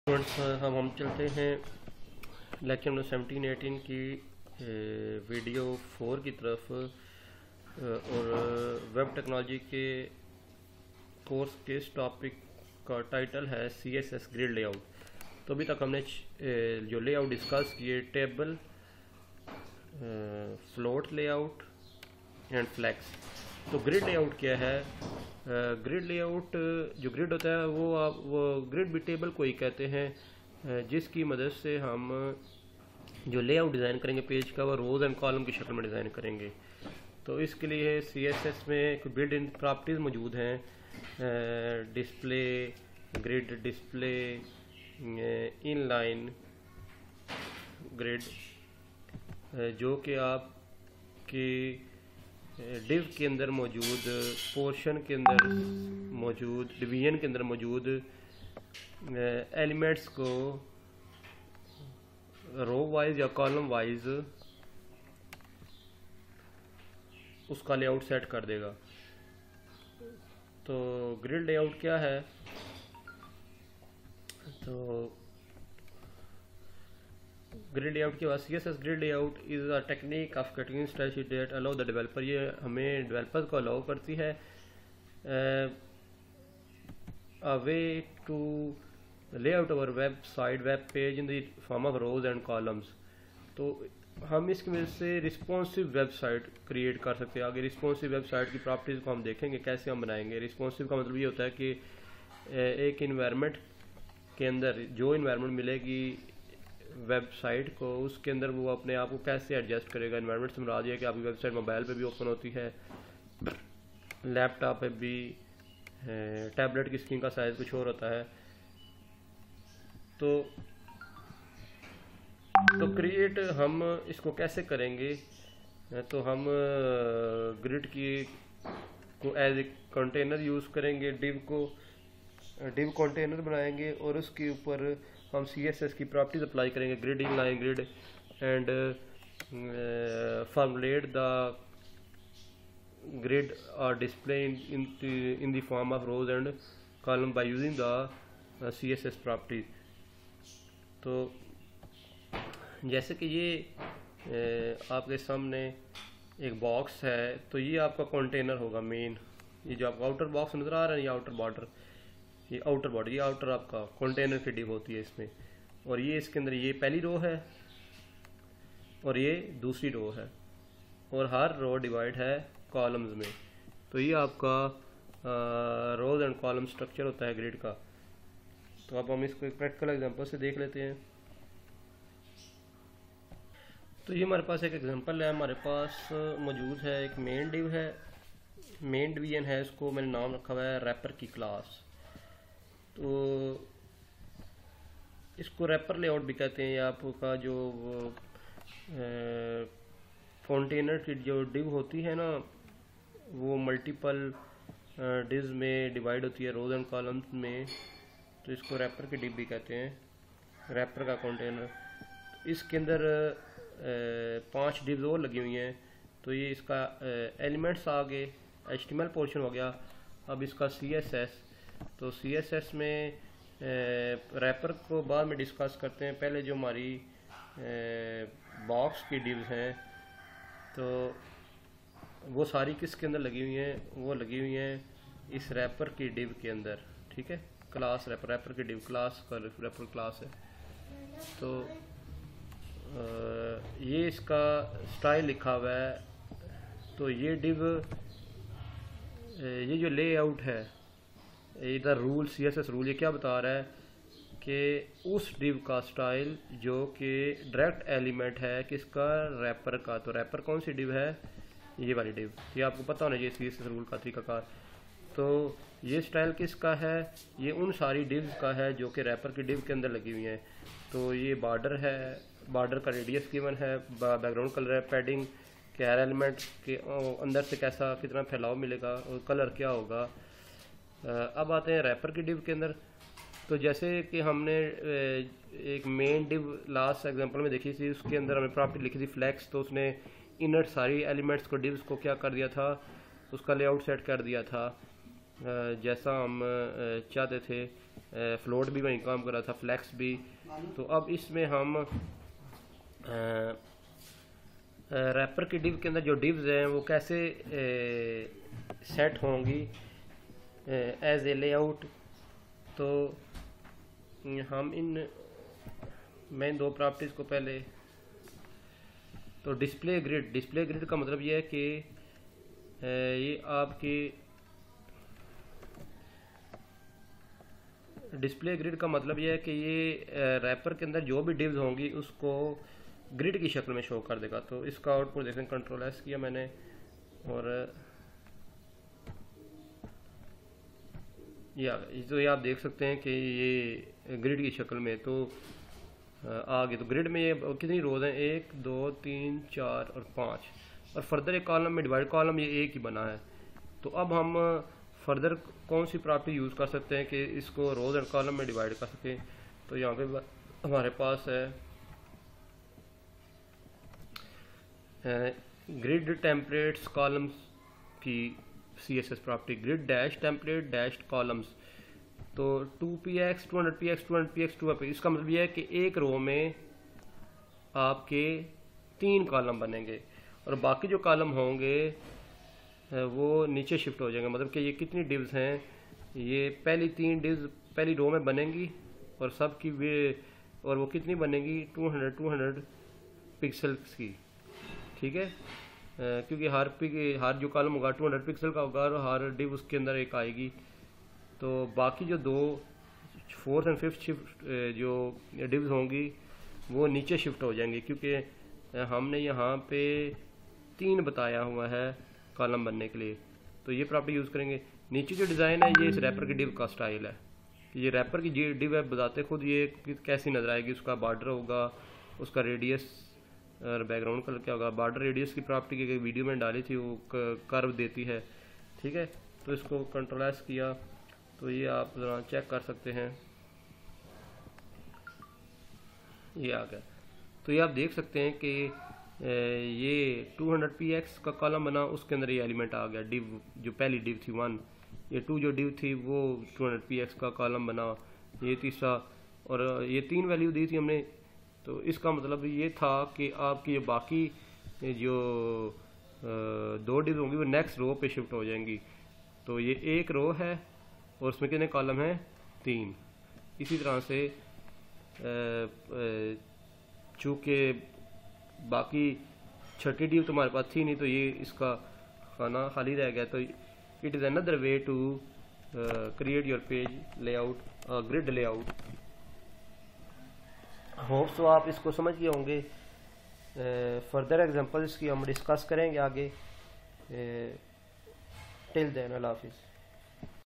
Students हम चलते हैं लेक्चर नंबर 17-18 की वीडियो 4 की तरफ और वेब टेक्नोलॉजी के कोर्स के इस टॉपिक का टाइटल है CSS ग्रिड लेआउट। तो अभी तक हमने जो लेआउट डिस्कस किए table, float layout and flex. तो ग्रिड लेआउट क्या है? ग्रिड लेआउट जो ग्रिड होता है वो ग्रिड भी टेबल को ही कहते हैं, जिसकी मदद से हम जो लेआउट डिज़ाइन करेंगे पेज का वो रोज़ एंड कॉलम की शक्ल में डिज़ाइन करेंगे। तो इसके लिए CSS में कुछ बिल्ट इन प्रॉपर्टीज़ मौजूद हैं, display, grid display, inline grid, जो कि आपकी डिव के अंदर मौजूद, पोर्शन के अंदर मौजूद, डिवीजन के अंदर मौजूद एलिमेंट्स को रो वाइज या कॉलम वाइज उसका लेआउट सेट कर देगा। तो ग्रिड लेआउट क्या है? तो ग्रिड लेआउट के बाद CSS grid layout is a technique of cutting style sheet that allow the developer, ये हमें डेवलपर को अलाउ करती है a way to lay out our website web page in the form of rows and columns। तो हम इसकी वजह से रिस्पॉन्सिव वेबसाइट क्रिएट कर सकते हैं। आगे रिस्पॉन्सिव वेबसाइट की प्रॉपर्टीज़ को हम देखेंगे कैसे हम बनाएंगे। रिस्पॉन्सिव का मतलब ये होता है कि एक इन्वायरमेंट के अंदर जो इन्वायरमेंट मिलेगी वेबसाइट को, उसके अंदर वो अपने आप को कैसे एडजस्ट करेगा। इन्वायरमेंट से मुराद है कि आपकी वेबसाइट मोबाइल पे भी ओपन होती है, लैपटॉप पे भी, टैबलेट की स्क्रीन का साइज़ कुछ और होता है। तो क्रिएट हम इसको कैसे करेंगे? तो हम ग्रिड की को एज ए कंटेनर यूज़ करेंगे, डिव कंटेनर बनाएंगे और उसके ऊपर हम CSS की प्रॉपर्टीज अप्लाई करेंगे, grid, inline grid and formulate the grid और display in the form of rows and column by using the CSS properties. तो जैसे कि ये आपके सामने एक बॉक्स है, तो ये आपका कंटेनर होगा मेन। ये जो आपका आउटर बॉक्स नज़र आ रहा है, ये आउटर बॉर्डर, ये आउटर बॉर्डर, ये आउटर आपका कंटेनर की डिव होती है इसमें। और ये इसके अंदर ये पहली रो है और ये दूसरी रो है, और हर रो डिवाइड है कॉलम्स में। तो ये आपका रोज एंड कॉलम स्ट्रक्चर होता है ग्रिड का। तो अब हम इसको एक प्रैक्टिकल एग्जांपल से देख लेते हैं। तो ये हमारे पास एक एग्जांपल है, हमारे पास मौजूद है एक मेन डिव है, मेन डिवीजन है, इसको मैंने नाम रखा हुआ है रैपर की क्लास। तो इसको रैपर लेआउट भी कहते हैं। आपका जो कंटेनर की जो डिव होती है ना, वो मल्टीपल डिव्स में डिवाइड होती है, रोज एंड कॉलम्स में। तो इसको रैपर की डिव भी कहते हैं, रैपर का कंटेनर। इसके अंदर 5 डिव्स और लगी हुई हैं। तो ये इसका एलिमेंट्स आ गए, HTML पोर्शन हो गया। अब इसका CSS, तो CSS में रैपर को बाद में डिस्कस करते हैं। पहले जो हमारी बॉक्स की डिव्स हैं, तो वो सारी किसके अंदर लगी हुई हैं? वो लगी हुई हैं इस रैपर की डिव के अंदर, ठीक है। क्लास रैपर की डिव क्लास का रैपर क्लास है। तो ये इसका स्टाइल लिखा हुआ है। तो ये डिव, ये जो लेआउट है, इधर रूल CSS रूल ये क्या बता रहा है कि उस डिव का स्टाइल जो कि डायरेक्ट एलिमेंट है किसका? रैपर का। तो रैपर कौन सी डिव है? ये वाली डिव। ये आपको पता होना चाहिए CSS रूल का तरीकाकार। तो ये स्टाइल किसका है? ये उन सारी डिव्स का है जो कि रैपर की डिव के अंदर लगी हुई हैं। तो ये बॉर्डर है, बॉर्डर का रेडियस गिवन है, बैकग्राउंड कलर है, पैडिंग के हर एलिमेंट के अंदर से कैसा कितना फैलाव मिलेगा और कलर क्या होगा। अब आते हैं रैपर की डिव के अंदर। तो जैसे कि हमने एक मेन डिव लास्ट एग्जांपल में देखी थी, उसके अंदर हमने प्रॉपर्टी लिखी थी फ्लैक्स। तो उसने इनर सारी एलिमेंट्स को, डिव्स को क्या कर दिया था? उसका लेआउट सेट कर दिया था जैसा हम चाहते थे। फ्लोट भी वहीं काम कर रहा था, फ्लैक्स भी। तो अब इसमें हम रैपर की डिव के अंदर जो डिव्स हैं वो कैसे सेट होंगी एज ए लेआउट। तो हम इन मेन दो प्रॉपर्टीज़ को पहले, तो डिस्प्ले ग्रिड का मतलब ये है कि ये आपकी डिस्प्ले ग्रिड का मतलब ये है कि ये रैपर के अंदर जो भी डिव्स होंगी उसको ग्रिड की शक्ल में शो कर देगा। तो इसका आउटपुट देखें, कंट्रोल एस किया मैंने और ये आप देख सकते हैं कि ये ग्रिड की शक्ल में तो आ गए। तो ग्रिड में ये कितनी रोज हैं, 1 2 3 4 और 5, और फर्दर एक कॉलम में डिवाइड, कॉलम ये एक ही बना है। तो अब हम फर्दर कौन सी प्रॉपर्टी यूज़ कर सकते हैं कि इसको रोज एंड कॉलम में डिवाइड कर सकें। तो यहाँ पे हमारे पास है ग्रिड टेम्पलेट्स कॉलम्स की CSS property, grid dash template dash columns. तो 2px 200px 200px 200, इसका मतलब यह है कि एक रो में आपके 3 कॉलम बनेंगे और बाकी जो कॉलम होंगे वो नीचे शिफ्ट हो जाएंगे। मतलब कि ये कितनी डिव्स हैं, ये पहली 3 डिव्स पहली रो में बनेंगी और सब की वे, और वो कितनी बनेंगी 200 पिक्सल्स की, ठीक है। क्योंकि हर जो कॉलम होगा 200 पिक्सल का होगा और हर डिव उसके अंदर एक आएगी। तो बाकी जो 2 4th और 5th शिफ्ट जो डिव्स होंगी वो नीचे शिफ्ट हो जाएंगी, क्योंकि हमने यहाँ पे 3 बताया हुआ है कॉलम बनने के लिए। तो ये प्रॉपर्टी यूज़ करेंगे। नीचे जो डिज़ाइन है ये इस रैपर की डिव का स्टाइल है। ये रैपर की डिव है, बताते खुद ये कैसी नज़र आएगी। उसका बॉर्डर होगा, उसका रेडियस और बैकग्राउंड कलर क्या होगा। बॉर्डर रेडियस की प्रॉपर्टी की वीडियो में डाली थी, वो कर्व देती है, ठीक है। तो इसको कंट्रोल एस किया तो ये आप ज़रा चेक कर सकते हैं, ये आ गया। तो ये आप देख सकते हैं कि ये 200px का कॉलम बना, उसके अंदर ये एलिमेंट आ गया डिव, जो पहली डिव थी 1, ये 2 जो डिव थी वो 200px का कॉलम बना, ये तीसरा, और ये 3 वैल्यू दी थी हमने। तो इसका मतलब ये था कि आपकी बाकी जो 2 डिव होंगी वो नेक्स्ट रो पे शिफ्ट हो जाएंगी। तो ये एक रो है और उसमें कितने कॉलम हैं, 3। इसी तरह से चूँकि बाकी छठी डिव तो हमारे पास थी नहीं, तो ये इसका खाना खाली रह गया। तो it is another way to create your page layout, grid layout. Hope so आप इसको समझ गए होंगे। फर्दर एग्जांपल्स की हम डिस्कस करेंगे आगे। टिल देन, अल्लाह हाफिज़।